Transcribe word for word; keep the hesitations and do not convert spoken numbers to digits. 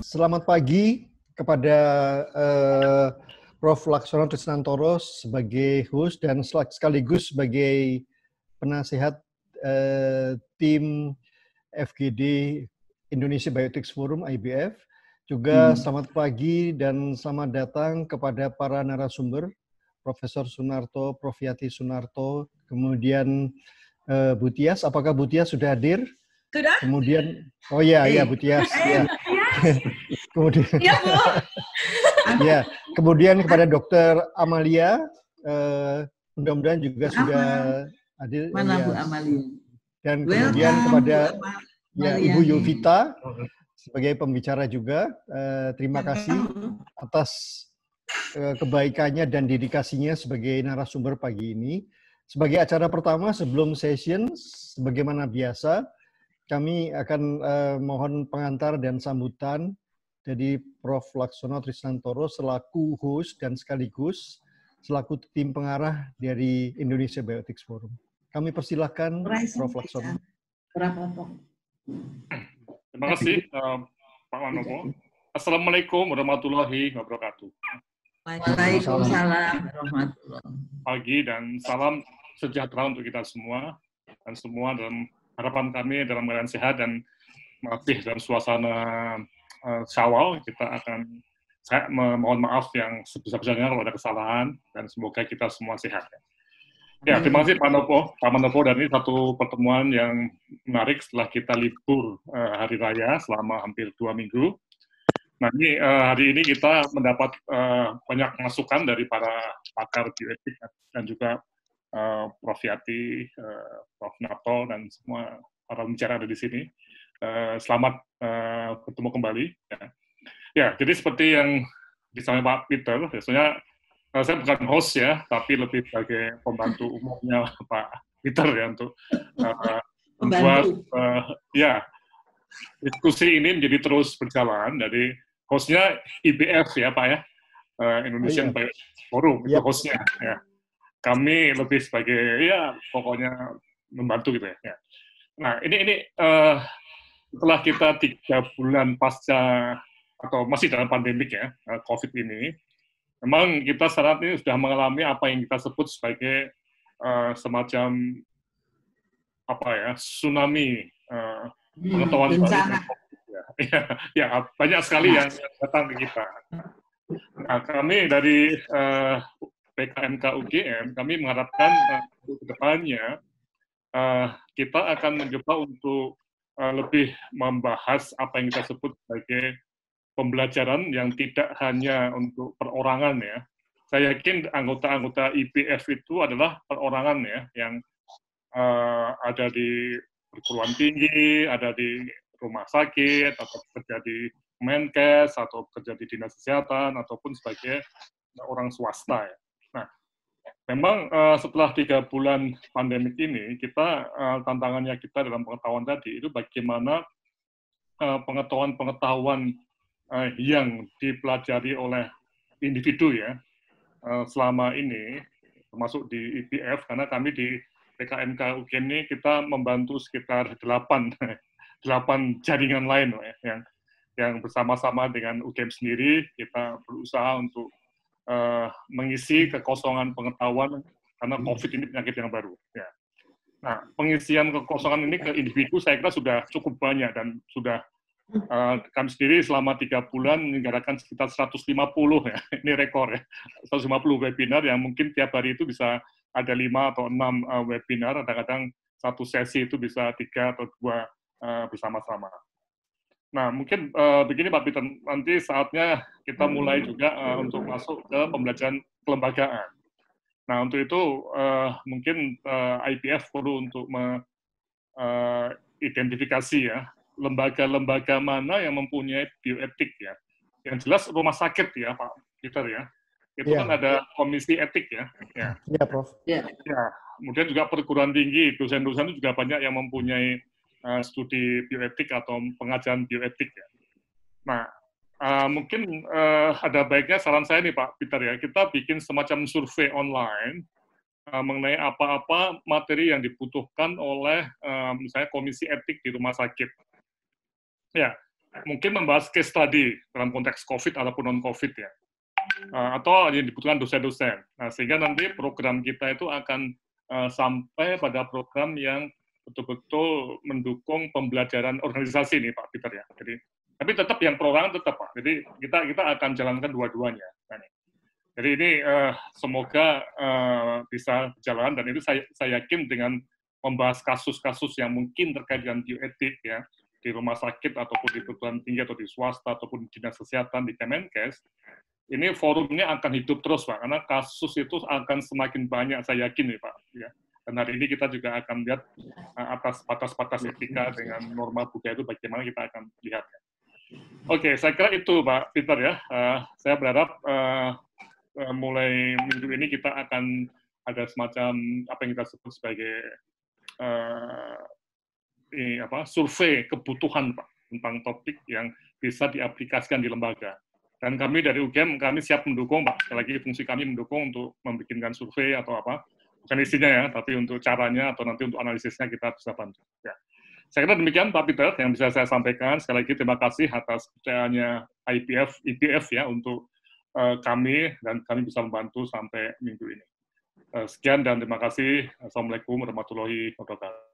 Selamat pagi kepada uh, Profesor Laksono Trisnantoro sebagai host dan sekaligus sebagai penasihat uh, tim F G D Indonesia Bioethics Forum I B F. Juga hmm. selamat pagi dan selamat datang kepada para narasumber, Profesor Sunarto, Prof Yati Sunarto, kemudian uh, Bu Tias. Apakah Bu Tias sudah hadir? Sudah? Kemudian, oh iya, hey. ya Bu Tias. Hey, ya. Kemudian, ya, Bu. ya, kemudian kepada Dokter Amalia, uh, mudah-mudahan juga Ama. sudah hadir. Mana ya. Bu Amalia? Dan kemudian Welcome, kepada Bu ya, Ibu Yovita sebagai pembicara juga. Uh, terima kasih atas uh, kebaikannya dan dedikasinya sebagai narasumber pagi ini. Sebagai acara pertama sebelum session, sebagaimana biasa, kami akan uh, mohon pengantar dan sambutan dari Profesor Laksono Trisnantoro selaku host dan sekaligus selaku tim pengarah dari Indonesia Bioethics Forum. Kami persilahkan Profesor Laksono. Terima kasih uh, Pak Manopo. Assalamualaikum warahmatullahi wabarakatuh. Waalaikumsalam warahmatullahi wabarakatuh. Pagi dan salam sejahtera untuk kita semua dan semua dalam harapan kami dalam keadaan sehat dan masih dalam suasana uh, Syawal. Kita akan saya mohon maaf yang sebesar-besarnya kalau ada kesalahan dan semoga kita semua sehat. Ya, terima kasih Pak Nopo, Pak Manopo, dan ini satu pertemuan yang menarik setelah kita libur uh, hari raya selama hampir dua minggu. Nah, ini uh, hari ini kita mendapat uh, banyak masukan dari para pakar bioetik dan juga Uh, Prof Yati, uh, Prof Narto, dan semua para pembicara ada di sini. Uh, selamat uh, bertemu kembali. Ya. ya, jadi seperti yang disampaikan Pak Peter, biasanya uh, saya bukan host ya, tapi lebih sebagai pembantu umumnya Pak Peter ya untuk uh, membuat uh, ya diskusi ini menjadi terus berjalan. Jadi hostnya I B F ya Pak ya, uh, Indonesian oh, iya. Bioethics Forum itu yep. hostnya ya. Kami lebih sebagai ya pokoknya membantu gitu ya. Nah ini ini uh, setelah kita tiga bulan pasca atau masih dalam pandemik ya uh, COVID ini, memang kita saat ini sudah mengalami apa yang kita sebut sebagai uh, semacam apa ya tsunami uh, pengetahuan hmm, baru. Ya, ya, ya banyak sekali yang datang ke kita. Nah kami dari uh, P K M K U G M, kami mengharapkan uh, ke depannya uh, kita akan mencoba untuk uh, lebih membahas apa yang kita sebut sebagai pembelajaran yang tidak hanya untuk perorangan ya. Saya yakin anggota-anggota I B F itu adalah perorangan ya, yang uh, ada di perguruan tinggi, ada di rumah sakit, atau bekerja di Menkes, atau bekerja di dinas kesehatan, ataupun sebagai orang swasta ya. Memang uh, setelah tiga bulan pandemik ini, kita uh, tantangannya kita dalam pengetahuan tadi itu bagaimana uh, pengetahuan-pengetahuan uh, yang dipelajari oleh individu ya uh, selama ini, termasuk di I B F, karena kami di P K M K U G M ini kita membantu sekitar delapan delapan jaringan lain ya, yang yang bersama-sama dengan U G M sendiri kita berusaha untuk Uh, mengisi kekosongan pengetahuan karena COVID ini penyakit yang baru. Ya. Nah, pengisian kekosongan ini ke individu saya kira sudah cukup banyak dan sudah uh, kami sendiri selama tiga bulan menyelenggarakan sekitar seratus lima puluh ya, ini rekor ya, seratus lima puluh webinar yang mungkin tiap hari itu bisa ada lima atau enam uh, webinar, kadang-kadang satu sesi itu bisa tiga atau dua uh, bersama-sama. Nah, mungkin uh, begini Pak Peter, nanti saatnya kita mulai juga uh, untuk masuk ke pembelajaran kelembagaan. Nah, untuk itu uh, mungkin uh, I B F perlu untuk mengidentifikasi uh, ya, lembaga-lembaga mana yang mempunyai bioetik ya. Yang jelas rumah sakit ya Pak Peter ya, itu yeah. kan ada komisi etik ya. Ya, yeah, Prof. Ya. ya, kemudian juga perguruan tinggi, dosen-dosen itu juga banyak yang mempunyai Uh, studi bioetik atau pengajaran bioetik ya. Nah, uh, mungkin uh, ada baiknya saran saya nih Pak Peter ya, kita bikin semacam survei online uh, mengenai apa-apa materi yang dibutuhkan oleh uh, misalnya komisi etik di rumah sakit. Ya, mungkin membahas case study dalam konteks COVID ataupun non-COVID ya, uh, atau yang dibutuhkan dosen-dosen. Nah, sehingga nanti program kita itu akan uh, sampai pada program yang betul-betul mendukung pembelajaran organisasi nih Pak Peter ya. Jadi, tapi tetap yang perorangan tetap Pak. Jadi kita kita akan jalankan dua-duanya. Nah, jadi ini uh, semoga uh, bisa berjalan, dan itu saya, saya yakin dengan membahas kasus-kasus yang mungkin terkait dengan bioetik ya, di rumah sakit ataupun di perguruan tinggi atau di swasta ataupun di dinas kesehatan di Kemenkes, ini forumnya akan hidup terus Pak, karena kasus itu akan semakin banyak, saya yakin nih Pak. Ya. Dan hari ini kita juga akan lihat uh, atas batas-batas etika dengan norma budaya itu bagaimana kita akan lihat. Oke, okay, saya kira itu Pak Peter ya. Uh, saya berharap uh, uh, mulai minggu ini kita akan ada semacam apa yang kita sebut sebagai uh, ini, apa, survei kebutuhan Pak tentang topik yang bisa diaplikasikan di lembaga. Dan kami dari U G M, kami siap mendukung Pak. Sekali lagi fungsi kami mendukung untuk membuatkan survei atau apa. Bukan isinya ya, tapi untuk caranya atau nanti untuk analisisnya kita bisa bantu. Ya. Saya kira demikian Pak Peter yang bisa saya sampaikan. Sekali lagi terima kasih atas percayaannya I P F, I P F ya untuk uh, kami, dan kami bisa membantu sampai minggu ini. Uh, sekian dan terima kasih. Assalamualaikum warahmatullahi wabarakatuh.